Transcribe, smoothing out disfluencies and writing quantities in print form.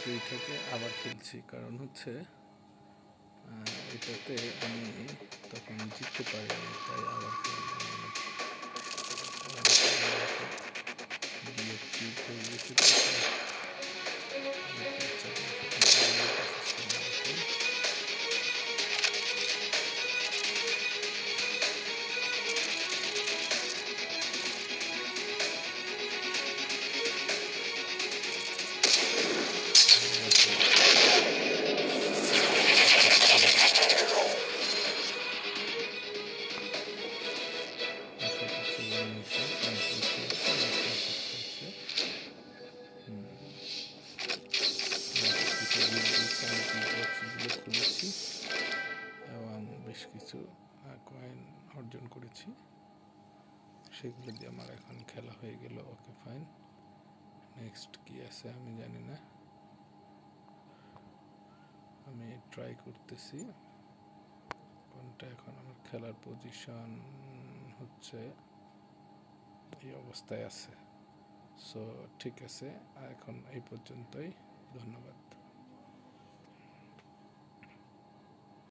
Draw থেকে আবার খেলছি, কারণ হচ্ছে এটাতে আমি তখন জিততে পারিনি, তাই আবার খেললাম। ডিএক্টিভ হয়ে গেছে। খুলেছি এবং বেশ কিছু কয়েন অর্জন করেছি, সেগুলো দিয়ে আমার এখন খেলা হয়ে গেল। ওকে ফাইন, নেক্সট কি আছে আমি জানি না, আমি ট্রাই করতেছি কোনটা। এখন আমার খেলার পজিশন হচ্ছে এই অবস্থায় আছে। সো ঠিক আছে, এখন এই পর্যন্তই, ধন্যবাদ।